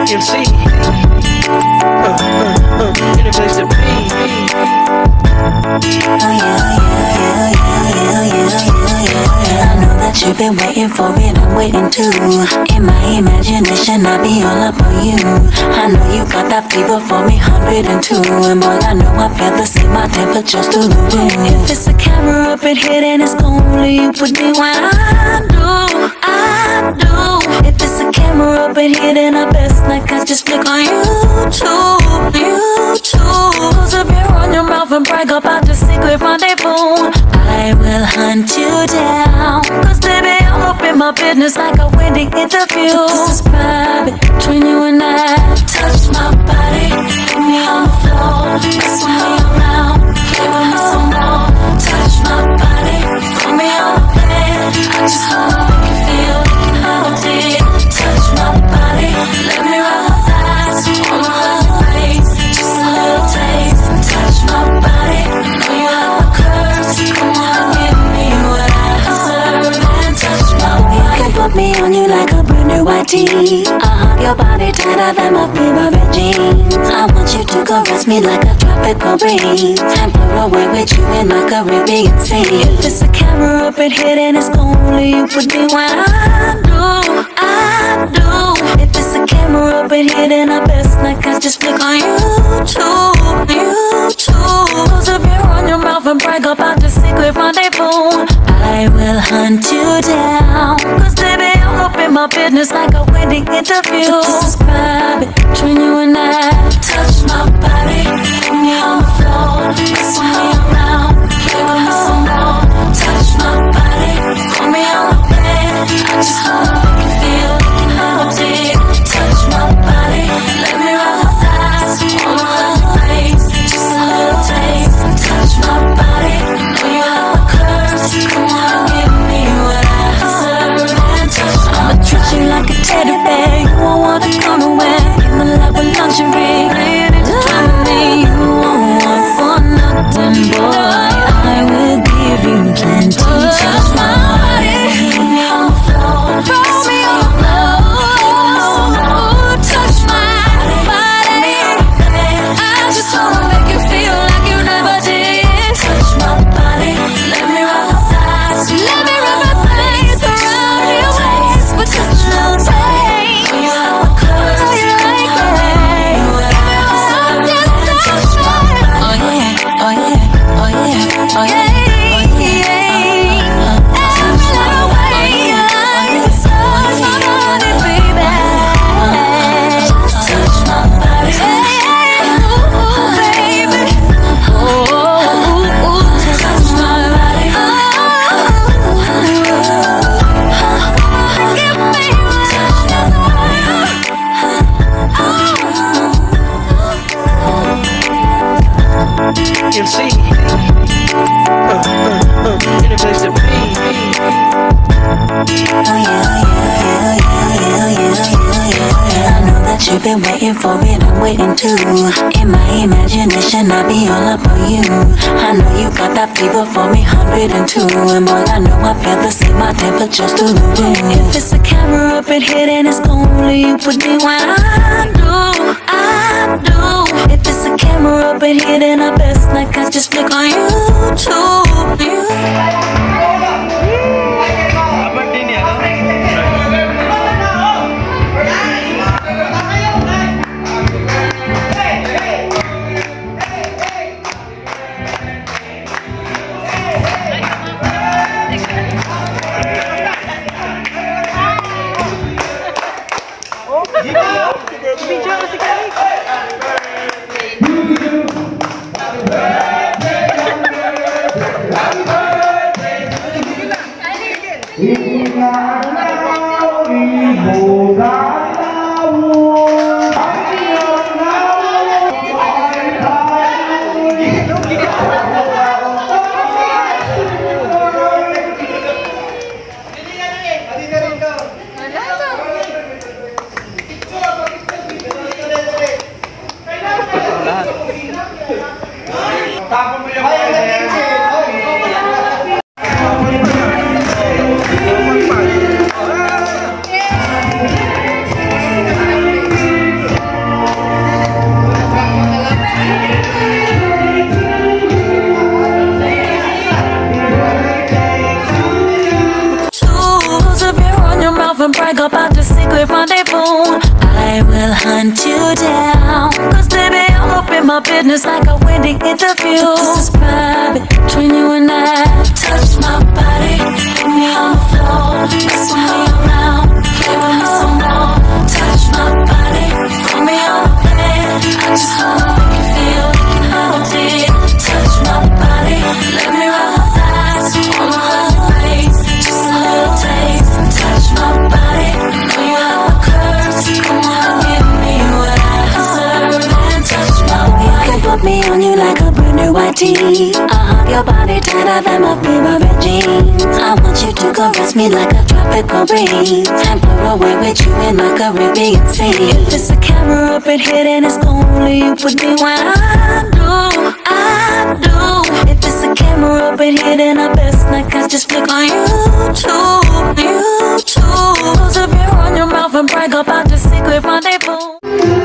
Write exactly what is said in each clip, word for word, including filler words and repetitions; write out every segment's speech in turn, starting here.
M C, uh, uh, uh, any place to be. Oh yeah, oh yeah, yeah, yeah, yeah, yeah. I know that you've been waiting for it, I'm waiting too. In my imagination, I be all up on you. I know you got that fever for me, hundred and two. And boy, I know I feel the same, my temperature's through the roof. If it's a camera up in here, then it's only you put me when I do, I do. If it's a camera up in here, then I best like I just click on YouTube, YouTube. Close up your on your mouth and brag about the secret rendezvous. I will hunt you down, cause baby I'm up in my business like a wedding interview. This is private between you and I. Touch my body, put me on the floor, mess me around, play with me some more. Touch my body, put me on the bed, I just wanna make you feel like you never did. Touch my body, let me rub my thighs, all around your face, just a little taste. Touch my body, know you have my curves, come on give me what I deserve. And touch my body, you can put me on you like a brand new white tee. I hug your body tighter than my favorite jeans. I want you to caress me like a tropical breeze and float away with you in my Caribbean sea. If it's a camera up in here, then it's only you put me when I do, I do. If it's a camera up in here, then I best like I just click on YouTube, YouTube. Close up your on your mouth and brag about the secret rendezvous. I will hunt you down, cause baby I'm up in my business like a wedding interview. This is private between you and I. Touch my body, put me on the floor, mess me around, play with me some more. Touch my body, put me on the bed, I just wanna make you feel like you never did. Touch my body, let me rub my thighs, all around your face, just a little taste. Touch my body, know you have my curves, come on give me what I deserve. And touch my I'ma treat you like a teddy bear, you won't wanna come away. In my love with lingerie, laying it down with me. You won't want for nothing, boy, I will give you plenty. Touch my body, put me on the floor, roll me on the floor. Touch my body, I just wanna make you feel like you never did. Touch my body, let me rub my thighs, let me rub my thighs around your waist with just a little taste. You have my curves, how you like that? Touch my body, oh yeah, oh yeah, oh yeah, oh yeah. M C, uh, uh, uh, any place to be. Oh yeah, oh yeah, yeah, yeah, yeah, yeah. I know that you've been waiting for it, I'm waiting too. In my imagination, I be all up on you. I know you got that fever for me, hundred and two. And boy, I know I feel the same, my temperature's through the roof. If it's a camera up in here, then it's only you put me when I do, I do. If it's a camera up in here, then I best like I just click on YouTube, YouTube. and brag about the secret rendezvous. I will hunt you down, cause baby, I'm up in my business like a Wendy interview. This is private between you and I. Touch my body, put me on the floor, mess me around, play with me some more. Touch my body, put me on the bed. I just wanna make you feel like you know it. Touch my body, let me roll my thighs, all around your face, just a little taste. Touch my body, know you have my curves. Come on, give me what I deserve and touch my body. You can put me on you like a brand new white tee. I hug your body tighter than my favorite jeans. I want you to caress me like a tropical breeze and blow away with you in my Caribbean sea. If it's a camera up in here, then it's only you with me when I do, I do. If it's a camera up in here, then I best not catch just flick on YouTube, YouTube. Close up your on your mouth and brag about the secret rendezvous.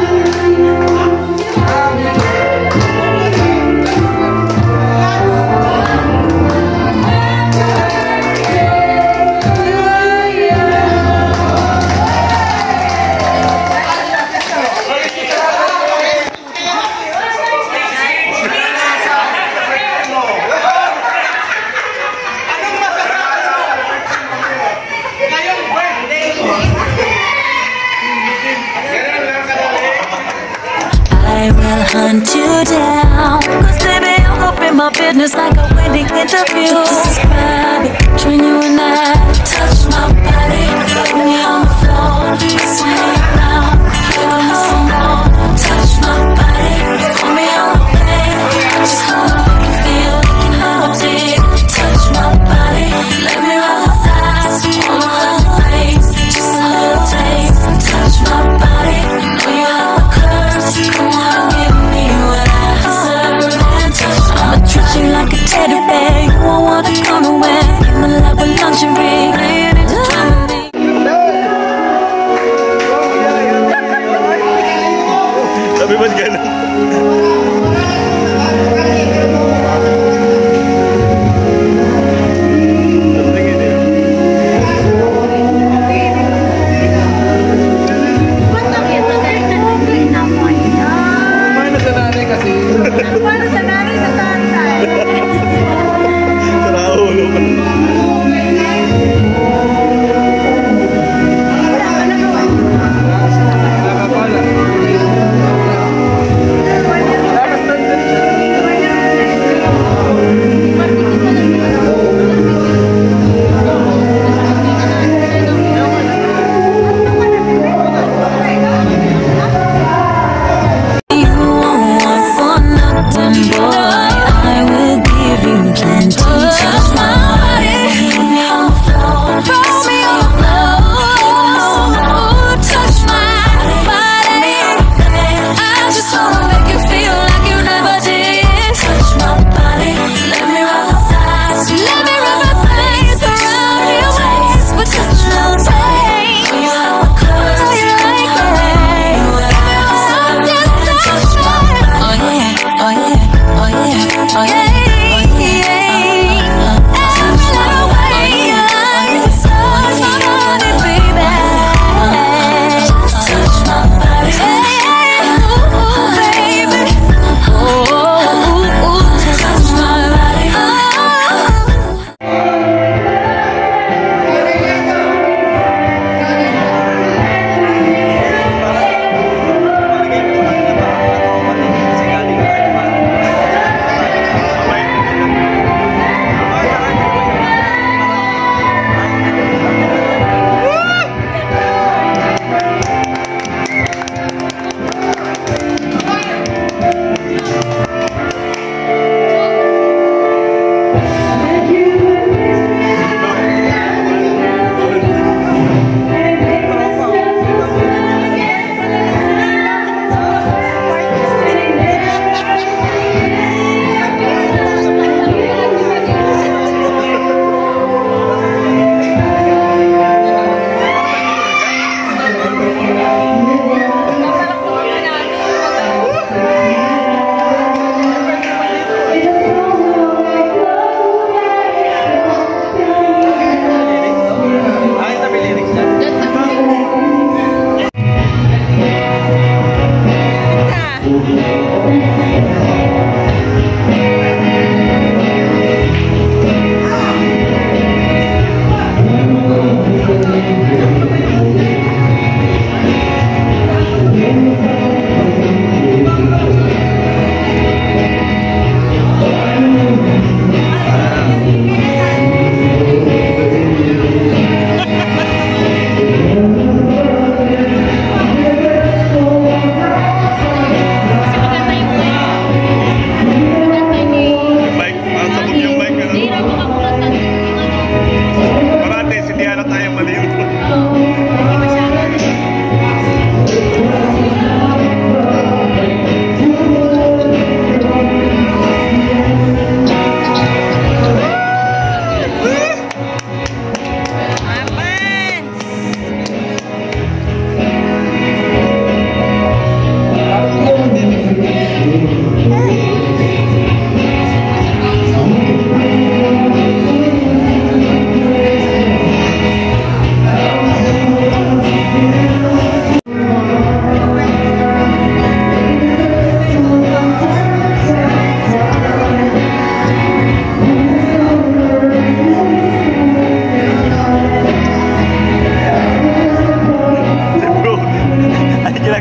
I will hunt you down, cause baby, I'm up in my business like a Wendy interview. This is private between you and I. Touch my body, put me on the floor, mess me around, play with me some more. Touch my body, put me on the bed. I just wanna make you feel like you know it. Touch my body, let me roll my thighs, all around your face, just a little taste. Touch my body, know you have my curves. Come on, give me what I deserve and touch. I'ma treat you like a teddy bear. You won't wanna come away. Give my love with lingerie, laying it down with me. Sabi ba't gano'n?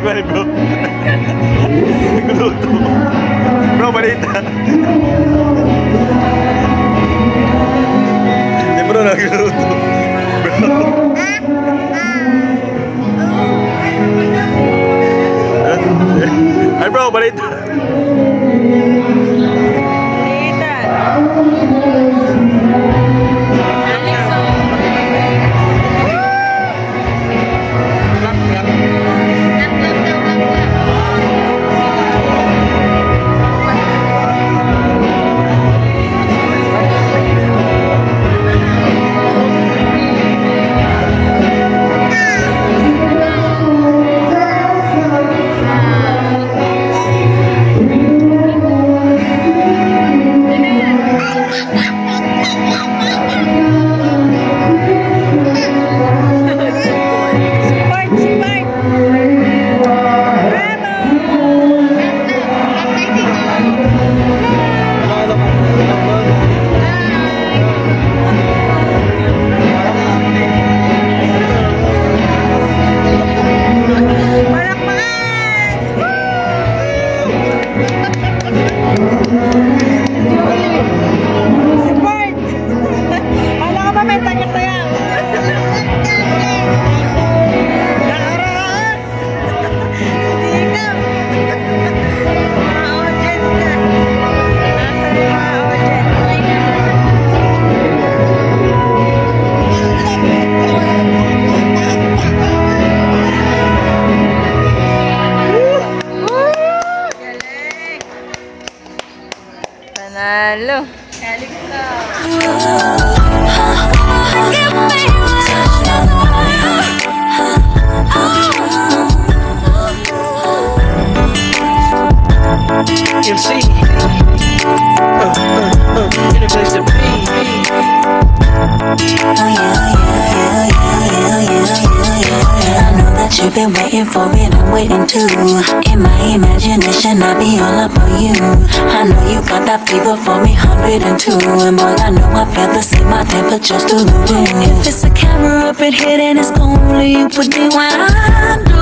Balik bro. Nagluto. Bro, balita. Hindi bro, nagluto. Bro. Ay bro, balita. Panalo. Alex na. M C. Uh, uh, uh, in a place to be. You've been waiting for it, I'm waiting too. In my imagination, I'll be all up on you. I know you got that fever for me, one hundred and two. And boy, I know I feel the same, my temperature's through the roof. If it's a camera up in here, then it's only you put me when I do,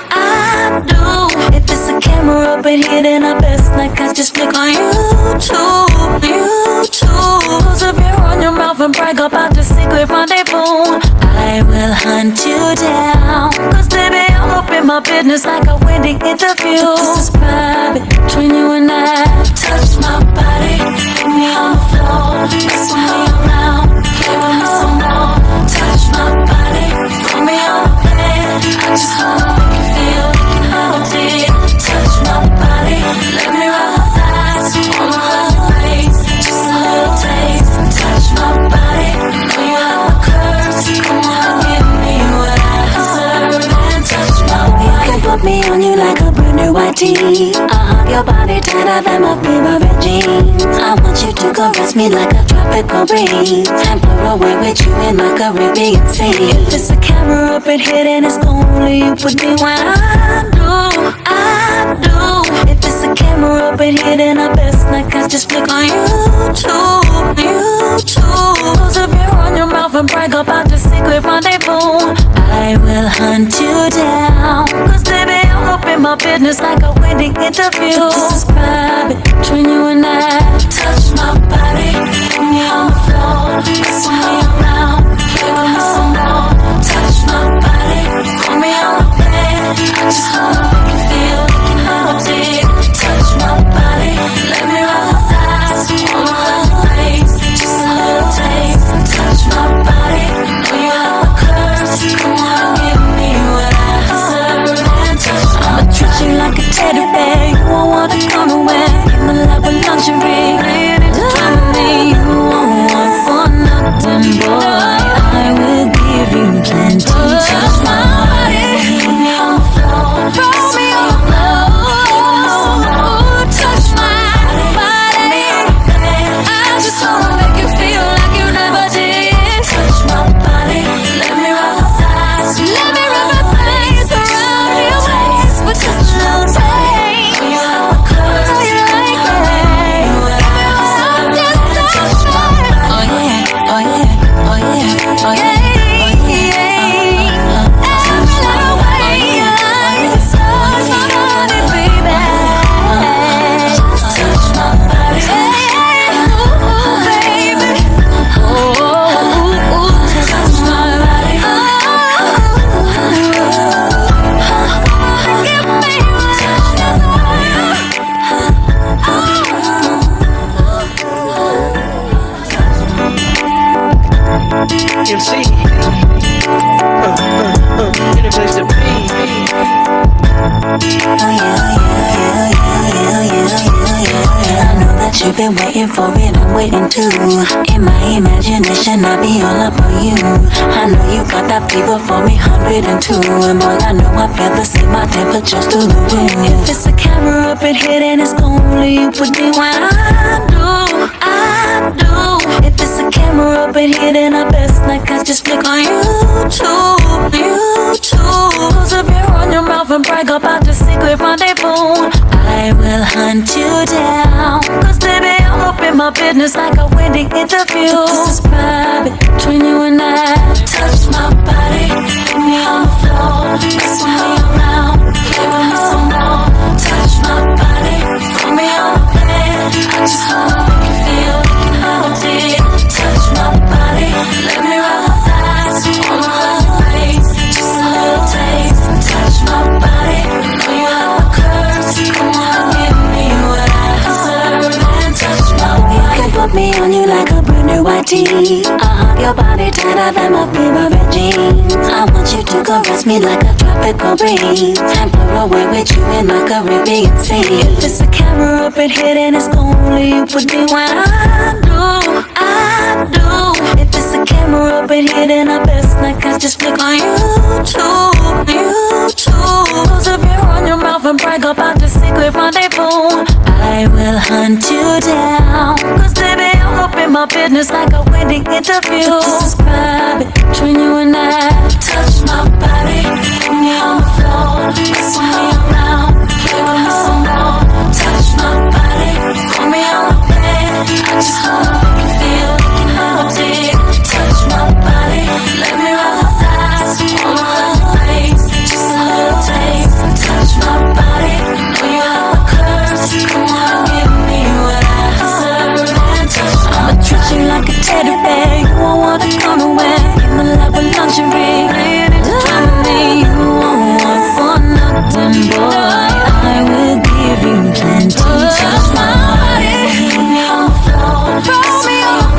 I do. If it's a camera up in here, then I best like I just click on YouTube, YouTube. Close up your on your mouth and brag about the secret rendezvous. I will hunt you down, cause baby, I'm up in my business like a wedding interview. This is private between you and I. Touch my body, put me on the floor, mess with me around, play with me some more. Touch my body, put me on the bed, I just wanna make you feel like you never did. Touch my body, let me rub my thighs, wanna rub your face, just a little taste. Touch my body, know you have my curves, come on, give me what I deserve. And touch my body, I can put me on you like a brand new white tee. I'll hug your body tighter than my favorite jeans. I want you to caress me like a tropical breeze and blow away with you in my Caribbean sea. If it's a camera up in here, then it's only you put me when I do, I do. If it's a camera up in here, then I best like I just click on YouTube, YouTube. Close up your on your mouth and brag about the secret rendezvous. I will hunt you down, cause baby, I'm up in my business like a wedding interview. This is private between you and I. Touch my body, put me on the floor, mess with me around, play with me some more. Touch my body, put me on the bed, I just wanna make you feel like you never did. Touch my body, let me rub my thighs, wanna rub your face, just a little taste. Touch my body, know you have my curves, come on, give me what I deserve. And touch my I'ma treat you like a teddy bear, you won't wanna come away. In my lap with lingerie, laying it down with me. You won't want for nothing, boy, I will give you plenty. Touch my body. been waiting for it, I'm waiting too. In my imagination, I be all up on you. I know you got that fever for me, one hundred and two. And boy, I know I feel the same, my temperature's through the roof. If it's a camera up in here, then it's only you put me when I do, I do. If it's a camera up in here, then I best like I just click on YouTube, YouTube. Close up your run your mouth and brag about the secret rendezvous. I will hunt you down, cause baby, I'm up in my business like a wedding interview. This is private between you and I. Touch my body, put me on the floor, mess me around, play with me some more. Touch my body, put me on the bed, I just wanna make you feel like you never did. Touch my body, let me rub my thighs, wanna love your face, just a little taste. Touch my body, know you have my curves, come on, give me what I deserve. And touch my body, you put me on you like a brand new white tee. I hug your body tighter than my favorite jeans. I want you to caress me like a tropical breeze and float away with you in my Caribbean sea. If it's a camera up in here, then it's only you put me when I do, I do. If it's a camera up in here, then I best like I just click on YouTube, YouTube. Close up your run your mouth and brag about the secret rendezvous. I will hunt you down, cause baby, I'm up in my business like a wedding interview. This is private between you and I. Touch my body, put me on the floor, mess me around, play with me some more. Touch my body, put me on the bed, I just wanna make you feel like you never did. Touch my body, let me rub my thighs, wanna love your face, just a little taste. Touch my body, know you have my curves, come on, give me what I deserve. And touch my I'ma treat you like a teddy bear, you won't wanna come away. In the lap of lingerie, laying it down with me. You won't want for nothing, boy, I will give you plenty. Touch my body, put me on the floor, roll me on the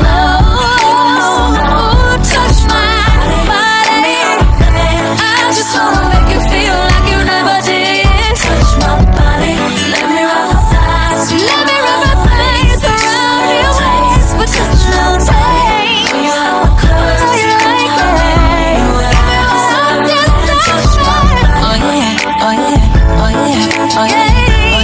floor. Touch my body, I just wanna make you feel like you never did. Touch my body, let me rub my thighs, let me rub my thighs around your waist for just a little taste. You have my curves, you like that. Touch my body, oh yeah, oh yeah, oh yeah, oh yeah.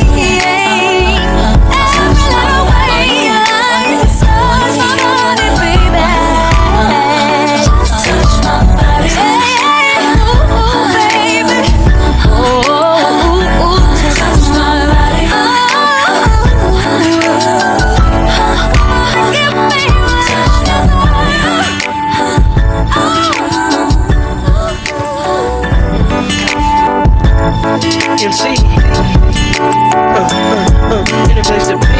M C, uh, uh, uh, in a place to be.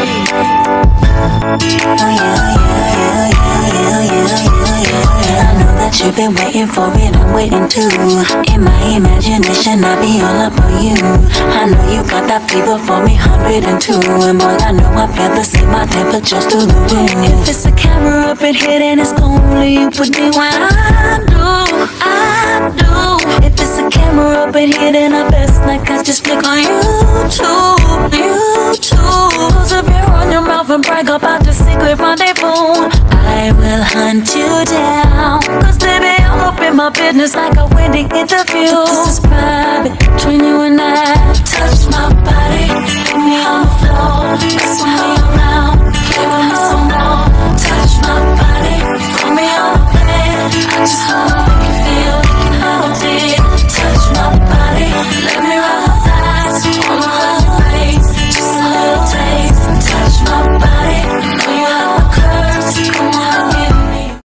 Oh yeah, yeah, yeah, yeah, yeah, yeah. I know that you've been waiting for it, I'm waiting too. In my imagination, I be all up on you. I know you got that fever for me, one hundred and two. And boy, I know I feel the same, my temperature's through the roof. If it's a camera up in here, then it's only you put me when I do, I do. If it's a camera up in here, then I best like I just click on YouTube, YouTube. Close up your run your mouth and brag about the secret rendezvous. I will hunt you down, cause baby, I'm up in my business like a wedding interview. This is private between you and I.